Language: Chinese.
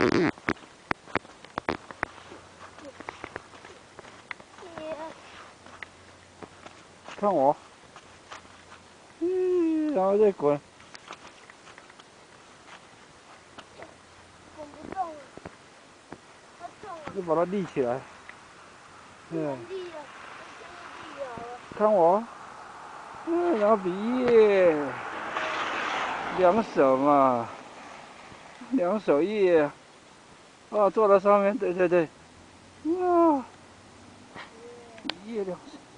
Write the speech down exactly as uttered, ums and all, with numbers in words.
看我，嗯，然后再滚。 滚不动了，它重了。 就把它立起来。 对。立了，立好了。 看我，嗯，然后比耶，两手嘛，两手耶，啊，坐在上面，对对对，哇，耶两手。